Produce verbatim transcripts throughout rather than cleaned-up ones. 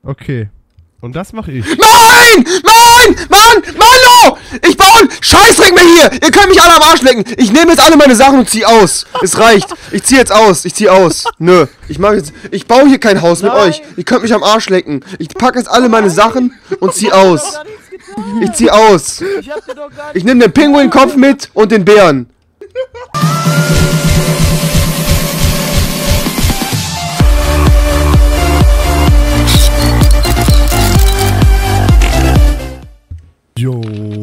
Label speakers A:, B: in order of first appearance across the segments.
A: Okay. Und das mache ich.
B: Nein! Mann! Mann! Mano! Ich baue einen Scheißdreck mehr hier! Ihr könnt mich alle am Arsch lecken! Ich nehme jetzt alle meine Sachen und zieh aus! Es reicht! Ich zieh jetzt aus! Ich zieh aus! Nö! Ich mach jetzt. Ich baue hier kein Haus mit
C: Nein.
B: euch! Ihr könnt mich am Arsch lecken! Ich packe jetzt alle meine Sachen und zieh aus! Ich zieh aus!
C: Ich hab dir doch gar nicht
B: Ich nehme den Pinguinkopf mit und den Bären!
A: Jo.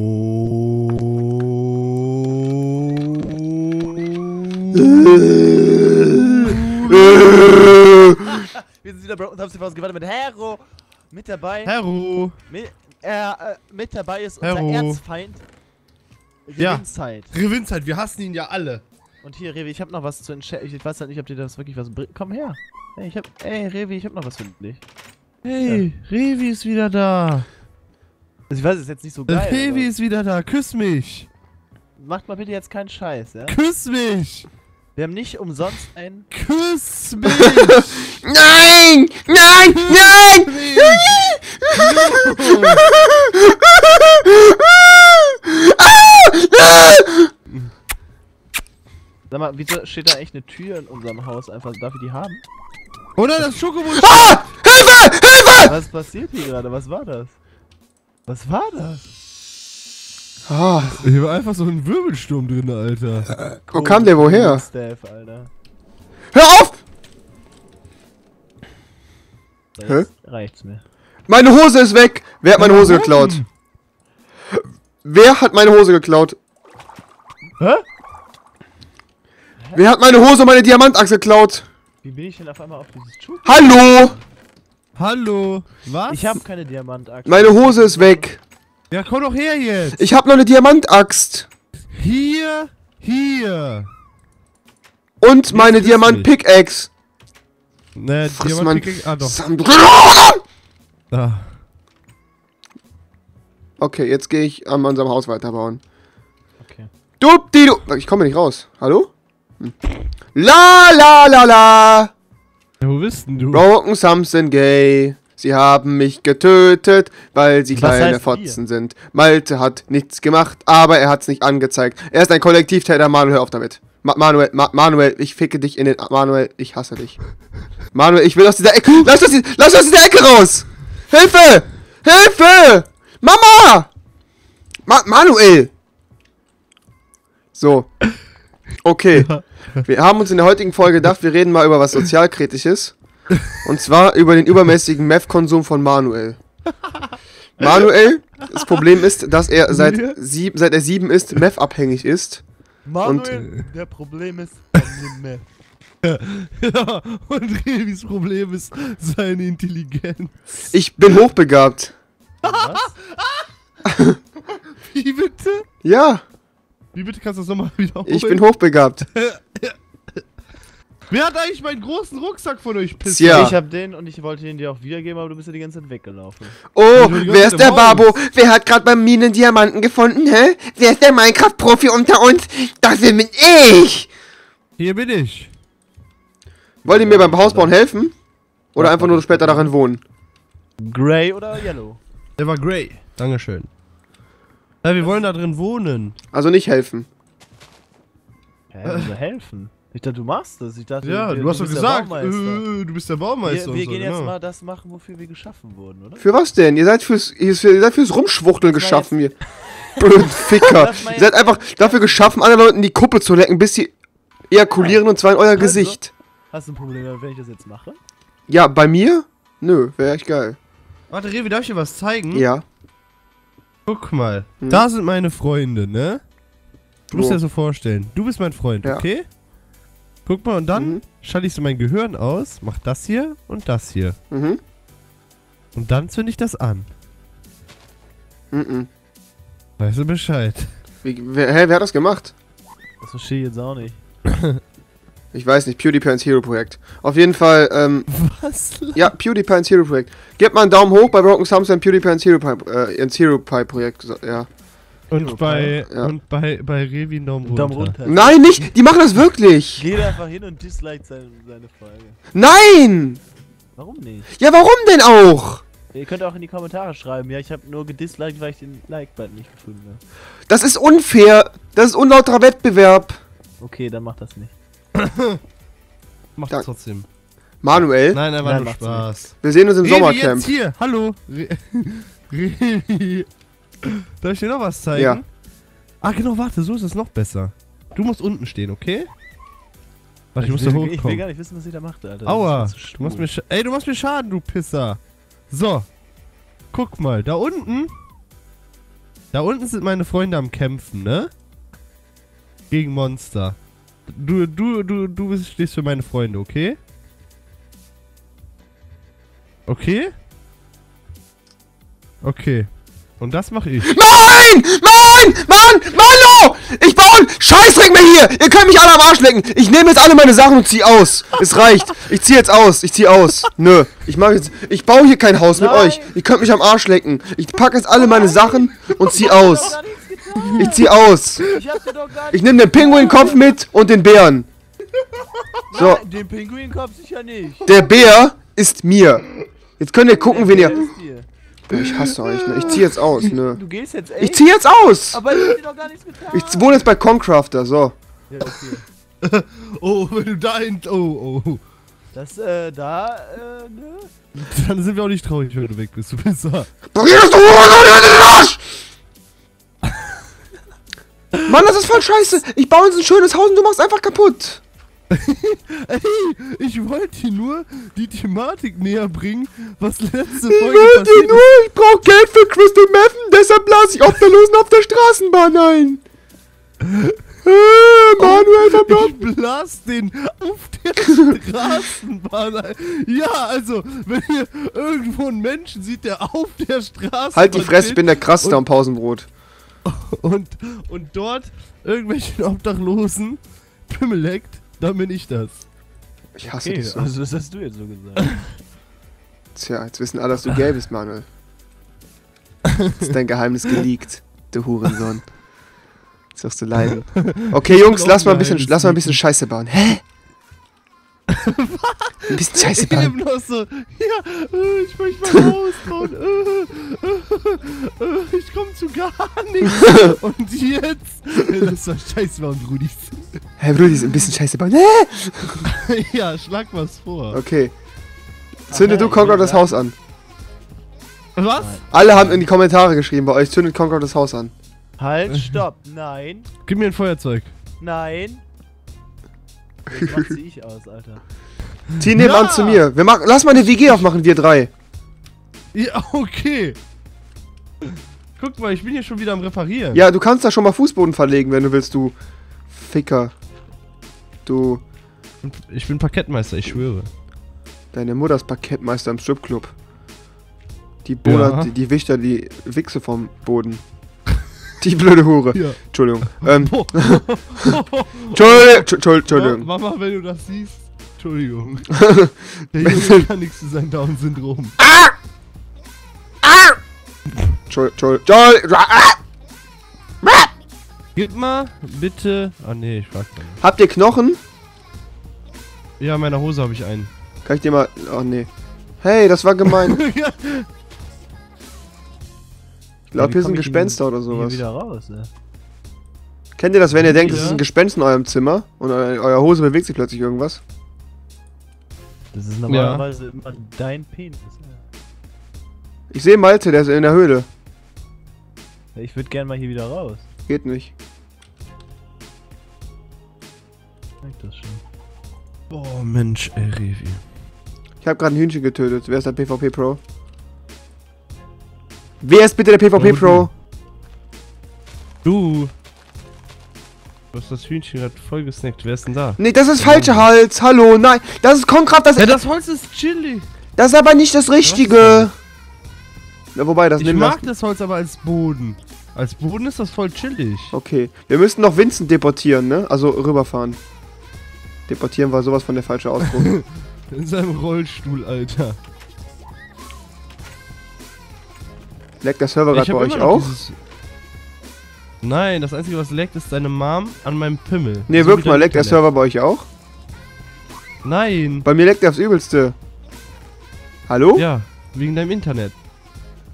C: Wir sind wieder Broken Thumbs T V gewartet mit Hero. Mit dabei.
A: Hero.
C: Mit, äh, äh, mit dabei ist unser
A: Hero.
C: Erzfeind.
A: Ja.
C: Revinzeit.
A: Revinzeit, wir hassen ihn ja alle.
C: Und hier, Revi, ich hab noch was zu entscheiden. Ich weiß halt nicht, ob dir das wirklich was bringt. Komm her. Hey, ich hab. Ey, Revi, ich hab noch was für dich.
A: Hey, ja. Revi ist wieder da.
C: Also ich weiß, es ist jetzt nicht so geil.
A: Revi ist wieder da. Küss mich.
C: Macht mal bitte jetzt keinen Scheiß, ja?
A: Küss mich.
C: Wir haben nicht umsonst einen.
A: Küss mich.
B: Nein! Nein! Nein!
C: Sag mal, wieso steht da echt eine Tür in unserem Haus einfach? Darf ich die haben?
A: Oder das Schokobon.
B: Ah! Hilfe! Hilfe!
C: Was passiert hier gerade? Was war das? Was war das?
B: Ah,
A: Hier war einfach so ein Wirbelsturm drin, Alter.
B: wo kam der woher?
C: Staff, Alter.
B: Hör auf!
C: So,
B: Hä?
C: jetzt reicht's mir.
B: Meine Hose ist weg! Wer hat meine Hose
A: Warum?
B: geklaut? Wer hat meine Hose geklaut?
C: Hä?
B: Wer hat meine Hose und meine Diamantachse geklaut?
C: Wie bin ich denn auf einmal auf dieses Schuh?
B: Hallo!
A: Hallo. Was?
C: Ich habe keine Diamantachse.
B: Meine Hose ist weg.
A: Ja, komm doch her jetzt.
B: Ich hab noch eine Diamantaxt.
A: Hier, hier.
B: Und meine
A: ist
B: Diamant-Pickaxe.
A: Ne,
B: Friss
A: Diamant
B: man.
A: Pickaxe- Ah, doch.
B: Sandra.
A: Da.
B: Okay, jetzt gehe ich an unserem Haus weiterbauen.
C: Okay.
B: Du, du. Ich komme nicht raus. Hallo? Hm. La la la la.
A: Ja, wo bist denn du?
B: Broken Thumbs sind gay. Sie haben mich getötet, weil sie
C: Was
B: kleine
C: heißt
B: Fotzen sind. Malte hat nichts gemacht, aber er hat's nicht angezeigt. Er ist ein Kollektivtäter. Manuel, hör auf damit. Ma Manuel, Ma Manuel, ich ficke dich in den... Manuel, ich hasse dich. Manuel, ich will aus dieser Ecke... Lass das, lass aus dieser Ecke raus! Hilfe! Hilfe! Mama! Ma Manuel! So. Okay. Wir haben uns in der heutigen Folge gedacht, wir reden mal über was Sozialkritisches. Und zwar über den übermäßigen Meth-Konsum von Manuel. Manuel, das Problem ist, dass er seit, sieb, seit er sieben ist, Meth-abhängig ist.
C: Manuel, der Problem ist, nicht mehr.
A: Ja, und Revis Problem ist seine Intelligenz.
B: Ich bin hochbegabt.
C: Was?
A: Wie bitte?
B: Ja,
A: Wie bitte kannst du das nochmal wiederholen?
B: ich bin hochbegabt.
A: Wer hat eigentlich meinen großen Rucksack von euch pisst?
B: Ja.
C: Ich hab den und ich wollte ihn dir auch wiedergeben, aber du bist ja die ganze Zeit weggelaufen.
B: Oh,
A: die ganze
B: wer ist
A: Zeit
B: der
A: im
B: Babo?
A: Haus.
B: Wer hat gerade beim Minen Diamanten gefunden, hä? Wer ist der Minecraft-Profi unter uns? Das bin ich!
A: Hier bin ich.
B: Wollt ihr mir beim Hausbauen helfen? Oder einfach nur später darin wohnen?
C: Grey oder Yellow?
A: Der war grey. Dankeschön. Ja, wir wollen da drin wohnen.
B: Also nicht helfen.
C: Hä, wieso helfen? Ich dachte, du machst das. Ich dachte,
A: Ja, du hast doch
C: bist der
A: gesagt,
C: Baumeister.
A: äh, du bist der Baumeister.
C: Wir, wir
A: und so,
C: gehen jetzt
A: genau.
C: mal das machen, wofür wir geschaffen wurden, oder?
B: Für was denn? Ihr seid fürs, ihr seid fürs Rumschwuchteln
C: Das war
B: geschaffen hier. Blöd Ficker.
C: Das war
B: Ihr seid einfach dafür geschaffen, anderen Leuten die Kuppe zu lecken, bis sie ejakulieren und zwar in euer
C: Also?
B: Gesicht.
C: Hast du ein Problem damit, wenn ich das jetzt mache?
B: Ja, bei mir? Nö, wäre echt geil.
A: Warte, Revi, darf ich dir was zeigen?
B: Ja.
A: Guck mal.
B: Hm.
A: Da sind meine Freunde, ne? Du musst
B: Wo?
A: dir so vorstellen. Du bist mein Freund,
B: Ja.
A: okay? Guck mal, und dann
B: Mhm.
A: schalte ich so mein Gehirn aus, mach das hier und das hier.
B: Mhm.
A: Und dann zünde ich das an.
B: Mhm.
A: Weißt du Bescheid?
B: Wie, wer, hä, wer hat das gemacht?
C: Das verstehe ich jetzt auch nicht.
B: Ich weiß nicht, PewDiePie's Hero Projekt. Auf jeden Fall, ähm,
A: Was?
B: ja, PewDiePie's Hero Projekt. Gebt mal einen Daumen hoch bei Broken Thumbs und PewDiePie's Hero, Pi- äh, ins Hero Pie Projekt, so, ja.
A: Und bei,
B: Ja.
A: und bei, bei Revi einen Daumen runter.
C: Daumen runter.
B: Nein, nicht! Die machen das wirklich!
C: Geh da einfach hin und dislike seine, seine Folge.
B: Nein!
C: Warum nicht?
B: Ja, warum denn auch?
C: Ihr könnt auch in die Kommentare schreiben. Ja, ich habe nur gedisliked, weil ich den Like-Button nicht gefunden habe.
B: Das ist unfair. Das ist unlauterer Wettbewerb.
C: Okay, dann macht das nicht.
A: Macht
B: Dank.
A: es trotzdem.
B: Manuel,
A: Nein, er war
C: Nein,
A: nur
C: macht's
A: Spaß.
B: wir sehen uns im
A: Revi,
B: Sommercamp.
A: jetzt hier, hallo. Re Revi. Darf ich dir noch was zeigen?
B: Ja.
A: Ah, genau, warte, so ist es noch besser. Du musst unten stehen, okay? Warte, ich muss da
C: will, ich will
A: hochkommen.
C: gar nicht wissen, was ihr da macht, Alter.
A: Aua,
C: Das ist viel zu
A: du machst
C: schwul.
A: mir Sch Ey, du machst mir Schaden, du Pisser. So. Guck mal, da unten. Da unten sind meine Freunde am Kämpfen, ne? Gegen Monster. Du, du, du, du bist, stehst für meine Freunde, okay? Okay? Okay. Und das mache ich.
B: Nein! Nein! Mann! Mano! Ich baue einen Scheißdreck mehr hier! Ihr könnt mich alle am Arsch lecken! Ich nehme jetzt alle meine Sachen und zieh aus! Es reicht! Ich zieh jetzt aus! Ich zieh aus! Nö! Ich mach jetzt. Ich baue hier kein Haus mit
C: Nein.
B: euch! Ihr könnt mich am Arsch lecken! Ich packe jetzt alle meine Sachen und zieh
C: Ich hab
B: aus!
C: gar nichts getan.
B: Ich zieh aus!
C: Ich hab dir doch gar
B: Ich
C: nichts
B: nehme den Pinguinkopf mit und den Bären! So,
C: Nein, den Pinguinkopf sicher nicht.
B: der Bär ist mir! Jetzt könnt ihr gucken, wen
C: Der
B: ihr.
C: ist dir.
B: Ich hasse euch, ne? Ich zieh jetzt aus, ne?
C: Du gehst jetzt echt?
B: Ich zieh jetzt aus!
C: Aber ich hab dir doch gar nichts getan.
B: Ich wohne jetzt bei Concrafter, so.
C: Ja, okay.
A: Oh, wenn du da hin. Oh, oh.
C: Das, äh, da, äh, ne?
A: Dann sind wir auch nicht traurig, wenn du weg bist, du Pisser.
B: Barrierst du den Arsch! Mann, das ist voll scheiße! Ich baue uns ein schönes Haus und du machst einfach kaputt!
A: Ey, ich wollte dir nur die Thematik näher bringen, was letzte
B: Ich
A: Folge
B: will dir
A: passiert
B: nur, ich brauch Geld für Crystal Meth, deshalb blase ich Obdachlosen auf der Straßenbahn ein! Äh, Manuel
A: ist.
B: verbleibt.
A: Ich blas den auf der Straßenbahn ein. Ja, also, wenn ihr irgendwo einen Menschen sieht, der auf der Straßenbahn
B: Halt die Fresse, ich
A: steht
B: bin der Krasseste am Pausenbrot.
A: und, und dort irgendwelchen Obdachlosen Pimmel leckt, dann bin ich das.
B: Ich hasse
C: Okay,
B: dich so.
C: also das hast du jetzt so gesagt.
B: Tja, jetzt wissen alle, dass du gay bist, Manuel. Jetzt ist dein Geheimnis geleakt, du Hurensohn. Jetzt wirst du leiden. Okay, Jungs, lass mal ein bisschen, lass mal ein bisschen Scheiße bauen. Hä? Ein bisschen Scheiße bauen.
A: Eben noch so, ja, äh, ich möchte mal rausbauen, äh, äh, äh, ich komme zu gar nichts. Und jetzt, äh, lass mal Scheiße bauen, Brudis.
B: Hey, Brudi, ein bisschen Scheiße bauen. Hä?
A: Ja, schlag was vor.
B: Okay. Zünde
C: Ach,
B: du
C: ja,
B: Concord
C: ich
B: das
C: will
B: Haus an.
A: Was?
B: Alle haben in die Kommentare geschrieben, bei euch zündet Concord das Haus an.
C: Halt, stopp. Nein,
A: Gib mir ein Feuerzeug.
C: nein. Jetzt macht sie ich aus, Alter.
B: Zieh nebenan
A: Ja!
B: zu mir. Wir machen, lass mal eine W G aufmachen, wir drei.
A: Ja, okay. Guck mal, ich bin hier schon wieder am Reparieren.
B: Ja, du kannst da schon mal Fußboden verlegen, wenn du willst, du Ficker. Du,
A: Ich bin Parkettmeister, ich schwöre.
B: deine Mutter ist Parkettmeister im Stripclub. Die Bohner,
A: Ja.
B: die, die Wichter, die Wichse vom Boden. Die blöde Hure.
A: Ja.
B: Entschuldigung. Ähm,
A: Oh.
B: Entschuldigung. Entschuldigung.
A: Mama, wenn du das siehst, Entschuldigung. Der Junge kann nichts für sein Down-Syndrom.
B: Entschuldigung. Entschuldigung.
A: Gib mal, bitte. Ah, nee, ich frag mal.
B: Habt ihr Knochen?
A: Ja, in meiner Hose habe ich einen.
B: Kann ich dir mal. Oh nee. Hey, das war gemein. Ich glaube,
C: Wie
B: hier
C: komm
B: sind
C: ich denn
B: Gespenster oder
C: Hier
B: sowas.
C: wieder raus, ne?
B: Kennt ihr das, wenn ihr denkt, es
A: Ja.
B: ist ein Gespenst in eurem Zimmer und eu euer Hose bewegt sich plötzlich irgendwas?
C: Das ist normalerweise immer dein Penis.
B: Ich sehe Malte, der ist in der Höhle.
C: Ja. Ich würde gern mal hier wieder raus.
B: Geht nicht.
C: Ich merk das schon.
A: Boah, Mensch, ey, Revi.
B: Ich habe gerade ein Hühnchen getötet. Wer ist der PvP Pro? Wer ist bitte der PvP
A: Oh,
B: Pro?
A: Du. Du hast das Hühnchen gerade voll gesnackt. Wer ist denn da?
B: Nee, das ist falscher Hals. Hallo, nein. Das ist Konkrat, das,
A: Ja, das Holz ist chili.
B: das ist aber nicht das Richtige. Na, wobei, das
A: Ich
B: nimmt
A: mag
B: das.
A: das Holz aber als Boden. Als Boden ist das voll chillig.
B: Okay. Wir müssten noch Vincent deportieren, ne? Also rüberfahren. Deportieren war sowas von der falsche Ausdruck.
A: In seinem Rollstuhl, Alter.
B: Leckt der Server gerade
A: hab
B: bei euch
A: immer noch
B: auch?
A: dieses- Nein, das einzige, was leckt, ist deine Mom an meinem Pimmel.
B: Nee,
A: So
B: wirklich
A: wie
B: mal,
A: dein
B: leckt der
A: Internet.
B: Server bei euch auch?
A: Nein.
B: Bei mir leckt er aufs Übelste. Hallo?
A: Ja, wegen deinem Internet.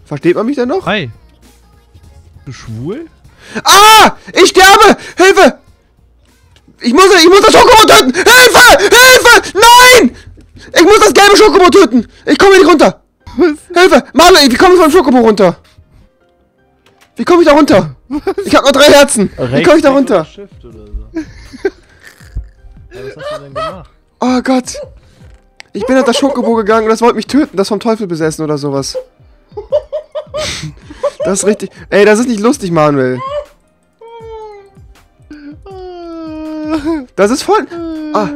B: Versteht man mich denn noch?
A: Hi. Du schwul?
B: Ah! Ich sterbe! Hilfe! Ich muss, ich muss das Schokobo töten! Hilfe! Hilfe! Nein! Ich muss das gelbe Schokobo töten! Ich komme hier nicht runter!
A: Was?
B: Hilfe! Manuel, wie komme ich vom Schokobo runter? Wie komme ich da runter? Ich habe nur drei Herzen! Wie komme ich da runter?
C: Shift oder so. Ja, was hast du denn gemacht?
B: Oh Gott! Ich bin auf das Schokobo gegangen und das wollte mich töten. Das ist vom Teufel besessen oder sowas. Das ist richtig... Ey, das ist nicht lustig, Manuel. Das ist voll... Ah.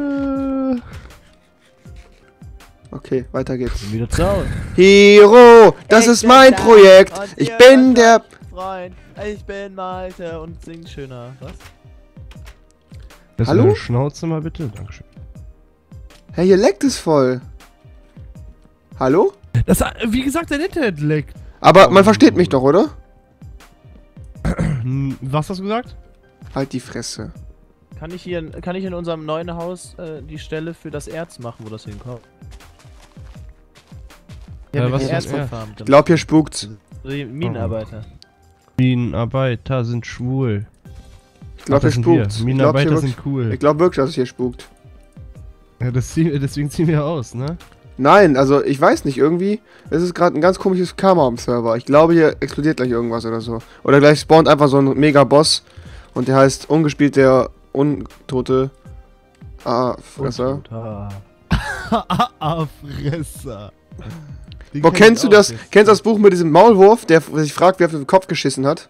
B: Okay, weiter geht's.
C: Bin wieder zu Hause.
B: Hero, das
C: Ich
B: ist
C: bin
B: mein
C: da
B: Projekt.
C: und
B: Ich
C: ihr
B: bin
C: seid
B: der...
C: Freund. Ich bin Malte und singt schöner. Was?
A: Das
B: Hallo?
A: Hallo? Schnauze mal bitte. Dankeschön.
B: Hey, hier leckt es voll. Hallo?
A: Das, wie gesagt, dein Internet leckt.
B: Aber man versteht mich doch, oder?
A: Hm, Was hast du gesagt?
B: Halt die Fresse.
C: Kann ich hier, kann ich in unserem neuen Haus äh, die Stelle für das Erz machen, wo das hinkommt?
A: Ja,
C: mit
A: was
C: dem
A: ist
C: Erz
A: denn Erz?
C: verfarmt.
B: Ich glaub, hier spukt's.
C: Die Minenarbeiter.
A: Minenarbeiter sind schwul.
B: Ich glaub,
A: Ach,
B: hier
A: das sind wir.
B: spukt's. Ich glaub,
A: Minenarbeiter
B: hier
A: sind
B: wirklich,
A: cool.
B: ich glaub wirklich, dass es hier spukt.
A: Ja, das zieh, deswegen ziehen wir aus, ne?
B: Nein, also ich weiß nicht, irgendwie. Es ist gerade ein ganz komisches Karma am Server. Ich glaube, hier explodiert gleich irgendwas oder so. Oder gleich spawnt einfach so ein Mega-Boss. Und der heißt ungespielt der Untote. Ah, Fresser.
A: Ah, Fresser.
B: Boah, kennst du das? Kennst du das Buch mit diesem Maulwurf, der sich fragt, wer auf den Kopf geschissen hat?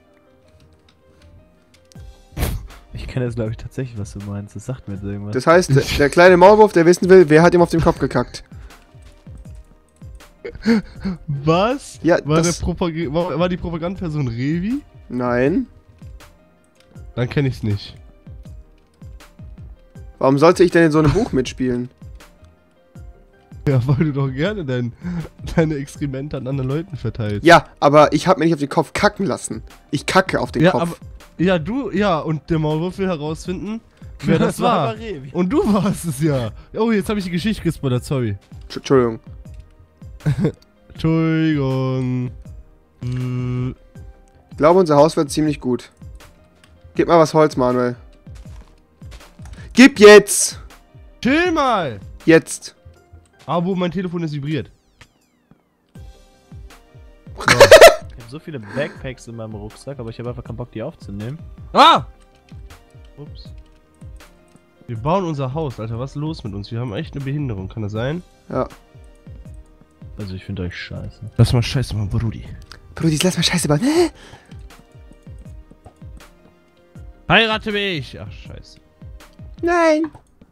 C: Ich kenne jetzt, glaube ich, tatsächlich, was du meinst. Das sagt mir jetzt irgendwas.
B: Das heißt, der, der kleine Maulwurf, der wissen will, wer hat ihm auf den Kopf gekackt.
A: Was?
B: Ja,
A: war,
B: das-
A: der Propag war, war die Propagandaperson Revi?
B: Nein.
A: Dann kenne ich's nicht.
B: Warum sollte ich denn in so einem Buch mitspielen?
A: Ja, weil du doch gerne dein, deine Exkremente an anderen Leuten verteilst.
B: Ja, aber ich habe mir nicht auf den Kopf kacken lassen. Ich kacke auf den
A: ja,
B: Kopf.
A: aber, ja, du, ja, und der Maulwurf will herausfinden, wer das war.
C: aber Revi.
A: Und du warst es ja. Oh, jetzt habe ich die Geschichte gespoilert, sorry.
B: Tsch- Entschuldigung.
A: Entschuldigung. Äh,
B: Ich glaube, unser Haus wird ziemlich gut. Gib mal was Holz, Manuel. Gib jetzt!
A: chill mal!
B: Jetzt!
A: Aber mein Telefon ist vibriert.
C: Ich habe so viele Backpacks in meinem Rucksack, aber ich habe einfach keinen Bock, die aufzunehmen.
A: Ah!
C: Ups.
A: Wir bauen unser Haus, Alter. Was ist los mit uns? Wir haben echt eine Behinderung, kann das sein?
B: Ja.
C: Also ich finde euch scheiße.
A: Lass mal scheiße machen, Brudi.
B: Brudis, lass mal Scheiße bauen. Hä?
A: Heirate mich! Ach, scheiße.
B: Nein!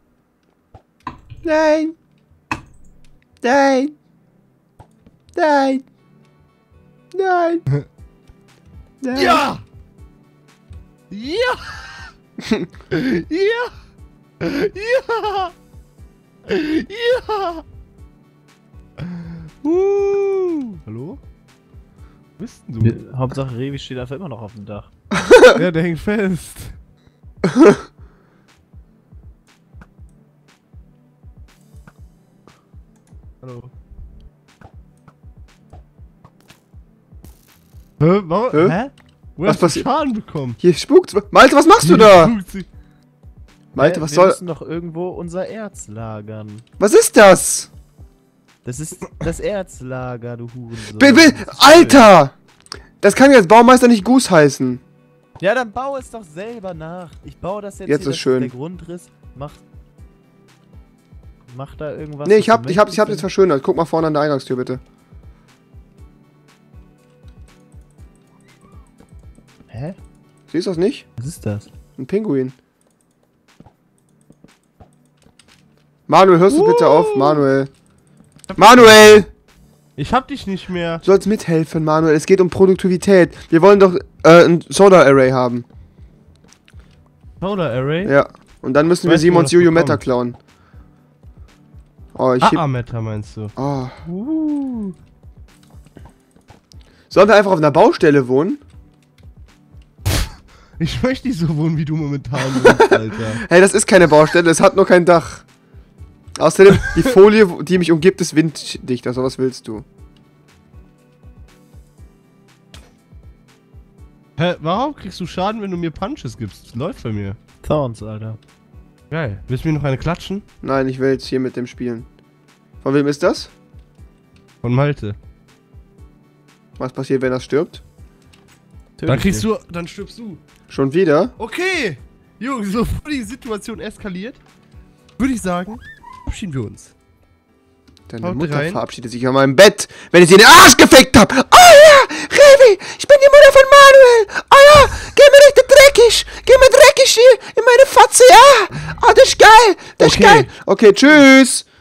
B: Nein! Nein! Nein! Nein! Nein!
A: Ja! Ja! ja! Ja! Ja! Uh. Hallo? Wo bist denn du?
C: Wir, Hauptsache Revi steht einfach immer noch auf dem Dach.
A: Ja, der hängt fest. Hallo. Hä? Warum?
B: Hä?
A: Hä? Wo
B: Was
A: hast du
B: passiert?
A: Schaden bekommen?
B: Hier spukt's. Malte, was machst du
A: Hier
B: da?
A: spukt sie.
B: Malte,
C: Hä?
B: was
C: wir
B: soll...
C: müssen doch irgendwo unser Erz lagern.
B: Was ist das?
C: Das ist das Erzlager, du Hurensohn.
B: Bill, Bill, Alter! Das kann jetzt Baumeister nicht Goose heißen.
C: Ja, dann bau es doch selber nach. Ich baue das jetzt,
B: Jetzt
C: hier,
B: ist
C: das
B: schön.
C: der Grundriss. Mach... Mach da irgendwas.
B: Nee,
C: was
B: ich
C: du
B: hab, ich hab, ich hab
C: möchtest.
B: jetzt verschönert. Guck mal vorne an der Eingangstür, bitte.
C: Hä?
B: Siehst du das nicht?
C: Was ist das?
B: Ein Pinguin. Manuel, hörst du bitte auf? Manuel. Manuel!
A: Ich hab dich nicht mehr.
B: Du sollst mithelfen, Manuel. Es geht um Produktivität. Wir wollen doch äh, ein Solar Array haben.
A: Solar Array?
B: Ja. Und dann müssen wir
A: Weißt du, wo
B: Simons
A: das
B: Jojo
A: bekommen?
B: Meta klauen. Oh, ich heb...
A: A-Meta meinst du?
B: Oh.
A: Uh.
B: Sollen wir einfach auf einer Baustelle wohnen?
A: Ich möchte nicht so wohnen, wie du momentan wohnst, Alter.
B: Hey, das ist keine Baustelle. Es hat nur kein Dach. Außerdem, die Folie, die mich umgibt, ist winddicht. Also was willst du?
A: Hä, warum kriegst du Schaden, wenn du mir Punches gibst? Läuft bei mir.
C: Thorns, Alter.
A: Geil. Willst du mir noch eine klatschen?
B: Nein, ich will jetzt hier mit dem spielen. Von wem ist das?
A: Von Malte.
B: Was passiert, wenn er stirbt?
A: Dann kriegst du, dann stirbst du.
B: Schon wieder?
A: Okay. Jungs, bevor die Situation eskaliert, würde ich sagen, verabschieden wir uns.
B: Deine
A: Haut
B: Mutter
A: rein.
B: verabschiedet sich an meinem Bett, wenn ich sie in den Arsch gefickt hab. Oh ja, Revi, ich bin die Mutter von Manuel. Oh ja, geh mir richtig dreckig. Geh mir dreckig hier in meine Fotze, ja. Oh, das ist geil. Das
A: Okay.
B: ist geil. Okay, tschüss.